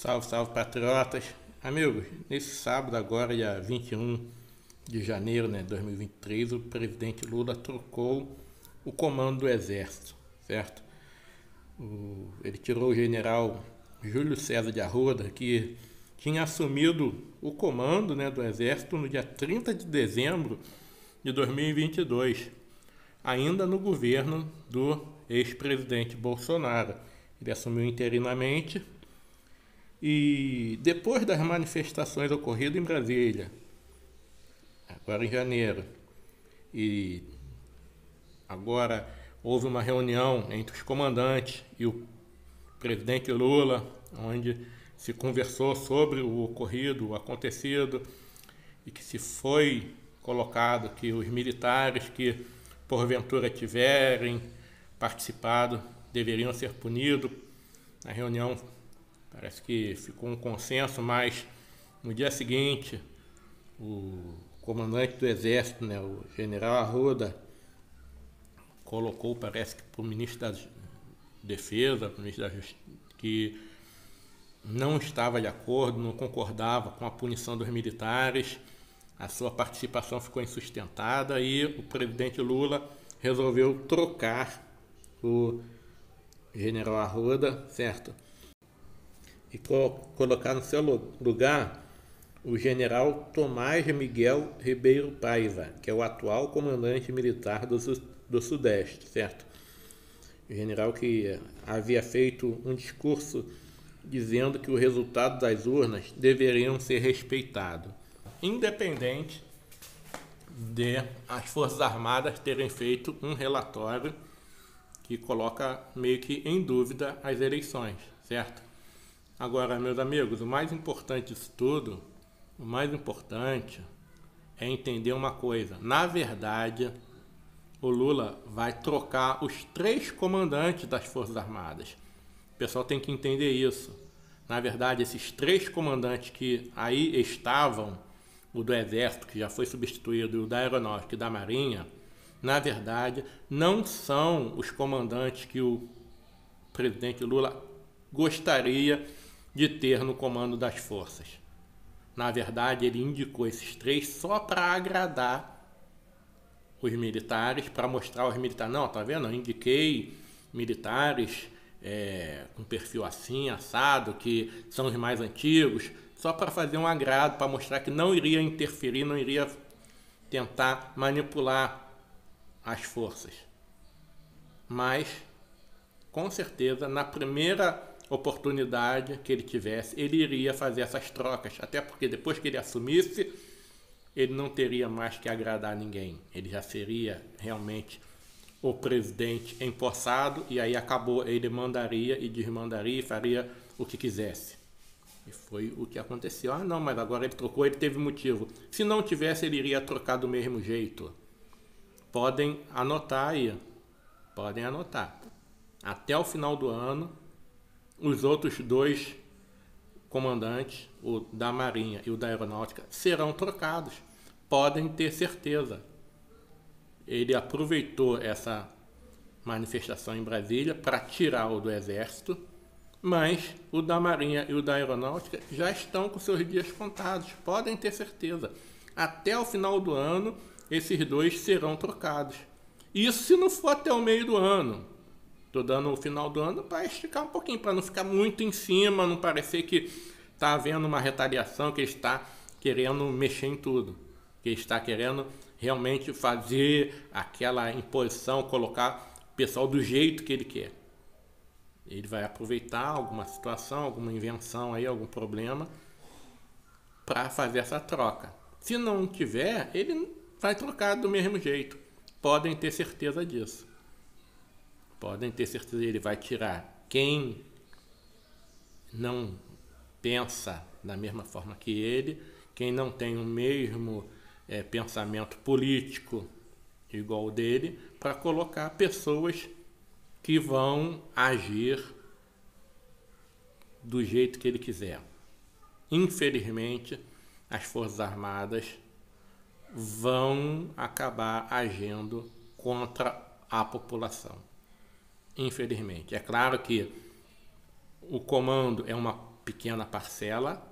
Salve, salve patriotas. Amigos, nesse sábado agora, dia 21 de janeiro, de 2023, o presidente Lula trocou o comando do Exército, certo? Ele tirou o general Júlio César de Arruda, que tinha assumido o comando, do Exército no dia 30 de dezembro de 2022, ainda no governo do ex-presidente Bolsonaro. Ele assumiu interinamente e depois das manifestações ocorridas em Brasília, agora em janeiro, e agora houve uma reunião entre os comandantes e o presidente Lula, onde se conversou sobre o ocorrido, o acontecido, e que se foi colocado que os militares que porventura tiverem participado deveriam ser punidos. Na reunião parece que ficou um consenso, mas no dia seguinte o comandante do Exército, o general Arruda, colocou, parece que para o ministro da Defesa, para o ministro da Justiça, que não estava de acordo, não concordava com a punição dos militares, a sua participação ficou insustentada e o presidente Lula resolveu trocar o general Arruda, certo? E colocar no seu lugar o general Tomás Miguel Ribeiro Paiva, que é o atual comandante militar do Sudeste, certo? O general que havia feito um discurso dizendo que o resultado das urnas deveriam ser respeitado, independente de as Forças Armadas terem feito um relatório que coloca meio que em dúvida as eleições, certo? Agora, meus amigos, o mais importante disso tudo, o mais importante é entender uma coisa. Na verdade, o Lula vai trocar os 3 comandantes das Forças Armadas. O pessoal tem que entender isso. Na verdade, esses 3 comandantes que aí estavam, o do Exército, que já foi substituído, e o da Aeronáutica e da Marinha, na verdade, não são os comandantes que o presidente Lula gostaria de ter no comando das forças. Na verdade, ele indicou esses 3 só para agradar os militares, para mostrar aos militares, não, tá vendo? Eu indiquei militares com perfil assim, assado, que são os mais antigos, só para fazer um agrado, para mostrar que não iria interferir, não iria tentar manipular as forças. Mas, com certeza, na primeira oportunidade que ele tivesse, ele iria fazer essas trocas, até porque depois que ele assumisse, ele não teria mais que agradar ninguém, ele já seria realmente o presidente empossado, e aí acabou, ele mandaria e desmandaria e faria o que quisesse. E foi o que aconteceu. Ah, não, mas agora ele trocou, ele teve motivo. Se não tivesse, ele iria trocar do mesmo jeito. Podem anotar aí, podem anotar. Até o final do ano, os outros 2 comandantes, o da Marinha e o da Aeronáutica, serão trocados. Podem ter certeza. Ele aproveitou essa manifestação em Brasília para tirar o do Exército, mas o da Marinha e o da Aeronáutica já estão com seus dias contados. Podem ter certeza. Até o final do ano, esses 2 serão trocados. Isso se não for até o meio do ano. Estou dando o final do ano para esticar um pouquinho, para não ficar muito em cima, não parecer que está havendo uma retaliação, que ele está querendo mexer em tudo, que ele está querendo realmente fazer aquela imposição, colocar o pessoal do jeito que ele quer. Ele vai aproveitar alguma situação, alguma invenção aí, algum problema, para fazer essa troca. Se não tiver, ele vai trocar do mesmo jeito. Podem ter certeza disso. Podem ter certeza que ele vai tirar quem não pensa da mesma forma que ele, quem não tem o mesmo pensamento político igual o dele, para colocar pessoas que vão agir do jeito que ele quiser. Infelizmente, as Forças Armadas vão acabar agindo contra a população. Infelizmente. É claro que o comando é uma pequena parcela,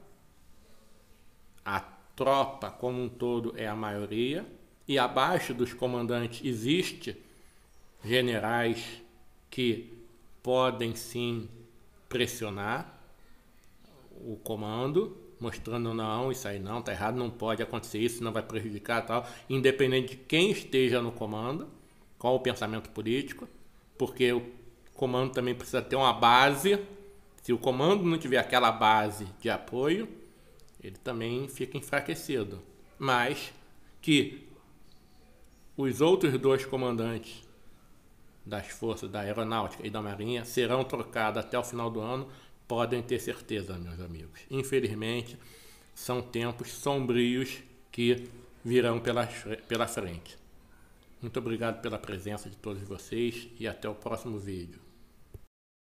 a tropa como um todo é a maioria, e abaixo dos comandantes existe generais que podem sim pressionar o comando, mostrando não, isso aí não, tá errado, não pode acontecer isso, não vai prejudicar tal, independente de quem esteja no comando, qual o pensamento político, porque o comando também precisa ter uma base. Se o comando não tiver aquela base de apoio, ele também fica enfraquecido. Mas que os outros dois comandantes das forças da aeronáutica e da marinha serão trocados até o final do ano, podem ter certeza, meus amigos. Infelizmente, são tempos sombrios que virão pela frente. Muito obrigado pela presença de todos vocês e até o próximo vídeo.